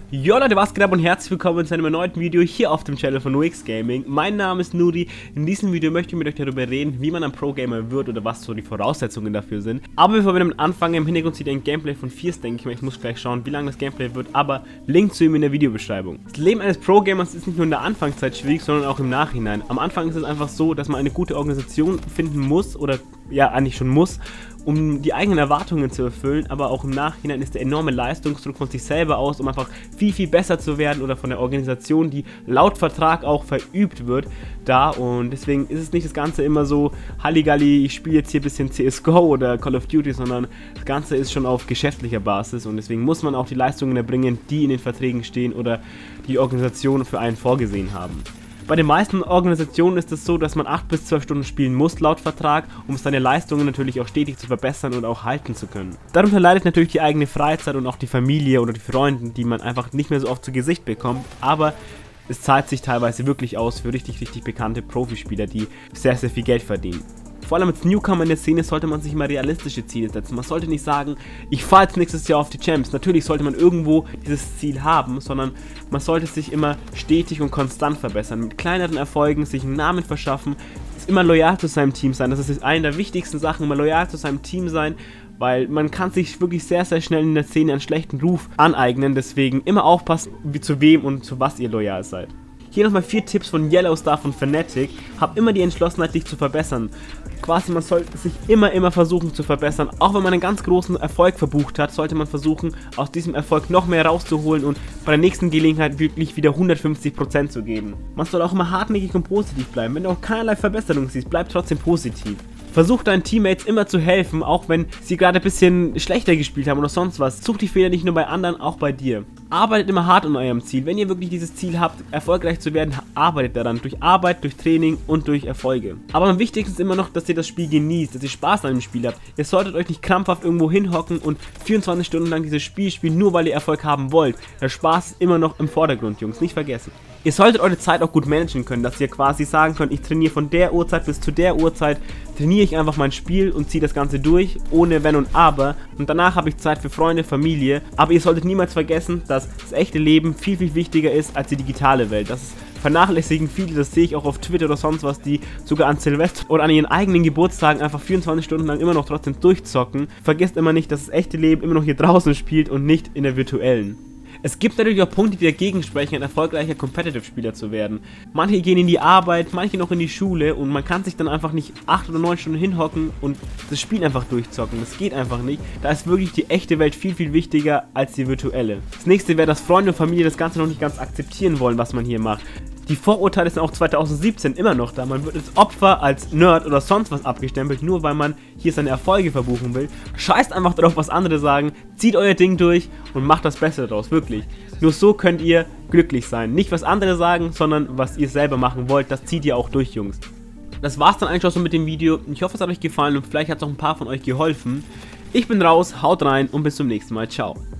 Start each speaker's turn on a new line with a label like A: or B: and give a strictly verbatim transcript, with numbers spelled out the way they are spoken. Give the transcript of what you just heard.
A: Jo Leute, was geht ab und herzlich willkommen zu einem erneuten Video hier auf dem Channel von Nuix Gaming. Mein Name ist Nudi. In diesem Video möchte ich mit euch darüber reden, wie man ein Pro-Gamer wird oder was so die Voraussetzungen dafür sind. Aber bevor wir damit anfangen, im Hintergrund sieht ihr ein Gameplay von Fierce, denke ich mal. Ich muss gleich schauen, wie lange das Gameplay wird, aber Link zu ihm in der Videobeschreibung. Das Leben eines Pro-Gamers ist nicht nur in der Anfangszeit schwierig, sondern auch im Nachhinein. Am Anfang ist es einfach so, dass man eine gute Organisation finden muss oder ja, eigentlich schon muss, um die eigenen Erwartungen zu erfüllen, aber auch im Nachhinein ist der enorme Leistungsdruck von sich selber aus, um einfach viel, viel besser zu werden oder von der Organisation, die laut Vertrag auch verübt wird, da, und deswegen ist es nicht das Ganze immer so Halligalli, ich spiele jetzt hier ein bisschen C S G O oder Call of Duty, sondern das Ganze ist schon auf geschäftlicher Basis und deswegen muss man auch die Leistungen erbringen, die in den Verträgen stehen oder die Organisationen für einen vorgesehen haben. Bei den meisten Organisationen ist es so, dass man acht bis zwölf Stunden spielen muss laut Vertrag, um seine Leistungen natürlich auch stetig zu verbessern und auch halten zu können. Darunter leidet natürlich die eigene Freizeit und auch die Familie oder die Freunde, die man einfach nicht mehr so oft zu Gesicht bekommt, aber es zahlt sich teilweise wirklich aus für richtig, richtig bekannte Profispieler, die sehr, sehr viel Geld verdienen. Vor allem als Newcomer in der Szene sollte man sich immer realistische Ziele setzen. Man sollte nicht sagen, ich fahre jetzt nächstes Jahr auf die Champs. Natürlich sollte man irgendwo dieses Ziel haben, sondern man sollte sich immer stetig und konstant verbessern. Mit kleineren Erfolgen sich einen Namen verschaffen, immer loyal zu seinem Team sein. Das ist eine der wichtigsten Sachen, immer loyal zu seinem Team sein, weil man kann sich wirklich sehr, sehr schnell in der Szene einen schlechten Ruf aneignen. Deswegen immer aufpassen, wie, zu wem und zu was ihr loyal seid. Hier nochmal vier Tipps von Yellowstar von Fnatic. Hab immer die Entschlossenheit, dich zu verbessern. Quasi, man sollte sich immer, immer versuchen zu verbessern. Auch wenn man einen ganz großen Erfolg verbucht hat, sollte man versuchen, aus diesem Erfolg noch mehr rauszuholen und bei der nächsten Gelegenheit wirklich wieder hundertfünfzig Prozent zu geben. Man soll auch immer hartnäckig und positiv bleiben. Wenn du auch keinerlei Verbesserung siehst, bleib trotzdem positiv. Versuch deinen Teammates immer zu helfen, auch wenn sie gerade ein bisschen schlechter gespielt haben oder sonst was. Such die Fehler nicht nur bei anderen, auch bei dir. Arbeitet immer hart an eurem Ziel. Wenn ihr wirklich dieses Ziel habt, erfolgreich zu werden, arbeitet daran. Durch Arbeit, durch Training und durch Erfolge. Aber am wichtigsten ist immer noch, dass ihr das Spiel genießt, dass ihr Spaß an dem Spiel habt. Ihr solltet euch nicht krampfhaft irgendwo hinhocken und vierundzwanzig Stunden lang dieses Spiel spielen, nur weil ihr Erfolg haben wollt. Der Spaß ist immer noch im Vordergrund, Jungs. Nicht vergessen. Ihr solltet eure Zeit auch gut managen können, dass ihr quasi sagen könnt, ich trainiere von der Uhrzeit bis zu der Uhrzeit, trainiere ich einfach mein Spiel und ziehe das Ganze durch, ohne Wenn und Aber, und danach habe ich Zeit für Freunde, Familie, aber ihr solltet niemals vergessen, dass das echte Leben viel, viel wichtiger ist als die digitale Welt. Das vernachlässigen viele, das sehe ich auch auf Twitter oder sonst was, die sogar an Silvester oder an ihren eigenen Geburtstagen einfach vierundzwanzig Stunden lang immer noch trotzdem durchzocken. Vergesst immer nicht, dass das echte Leben immer noch hier draußen spielt und nicht in der virtuellen. Es gibt natürlich auch Punkte, die dagegen sprechen, ein erfolgreicher Competitive-Spieler zu werden. Manche gehen in die Arbeit, manche noch in die Schule und man kann sich dann einfach nicht acht oder neun Stunden hinhocken und das Spiel einfach durchzocken. Das geht einfach nicht. Da ist wirklich die echte Welt viel, viel wichtiger als die virtuelle. Das nächste wäre, dass Freunde und Familie das Ganze noch nicht ganz akzeptieren wollen, was man hier macht. Die Vorurteile sind auch zweitausendsiebzehn immer noch da. Man wird als Opfer, als Nerd oder sonst was abgestempelt, nur weil man hier seine Erfolge verbuchen will. Scheißt einfach darauf, was andere sagen, zieht euer Ding durch und macht das Beste daraus, wirklich. Nur so könnt ihr glücklich sein. Nicht was andere sagen, sondern was ihr selber machen wollt, das zieht ihr auch durch, Jungs. Das war's dann eigentlich auch so mit dem Video. Ich hoffe, es hat euch gefallen und vielleicht hat es auch ein paar von euch geholfen. Ich bin raus, haut rein und bis zum nächsten Mal. Ciao.